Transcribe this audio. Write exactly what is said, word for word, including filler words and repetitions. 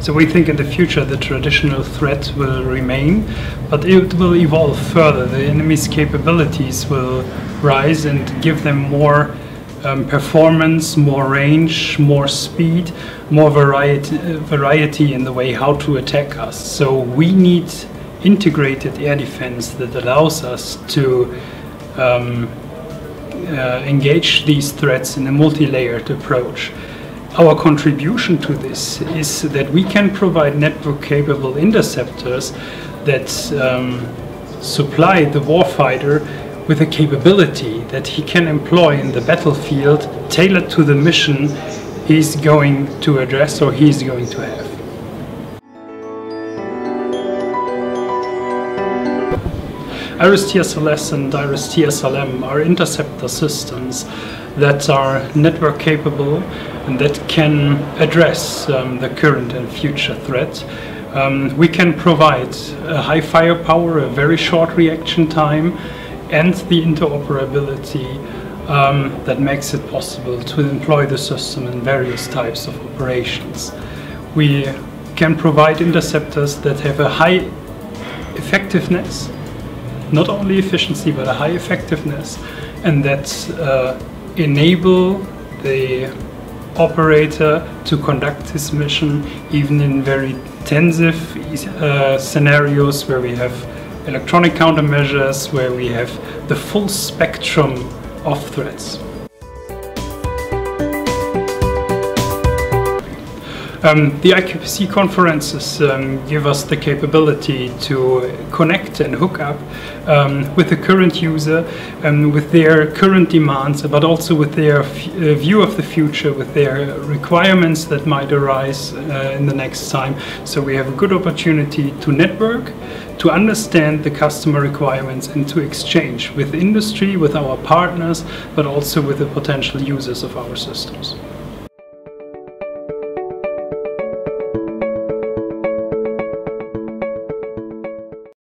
So we think in the future the traditional threat will remain, but it will evolve further. The enemy's capabilities will rise and give them more um, performance, more range, more speed, more variety, uh, variety in the way how to attack us. So we need integrated air defense that allows us to um, uh, engage these threats in a multi-layered approach. Our contribution to this is that we can provide network-capable interceptors that um, supply the warfighter with a capability that he can employ in the battlefield, tailored to the mission he's going to address or he's going to have. IRIS T S L S and IRIS T S L M are interceptor systems that are network capable and that can address um, the current and future threat. Um, we can provide a high firepower, a very short reaction time, and the interoperability um, that makes it possible to employ the system in various types of operations. We can provide interceptors that have a high effectiveness, not only efficiency but a high effectiveness, and that uh, enable the operator to conduct his mission even in very tensive uh, scenarios where we have electronic countermeasures, where we have the full spectrum of threats. Um, the I K P C conferences um, give us the capability to connect and hook up um, with the current user, um, with their current demands, but also with their f uh, view of the future, with their requirements that might arise uh, in the next time. So we have a good opportunity to network, to understand the customer requirements, and to exchange with industry, with our partners, but also with the potential users of our systems.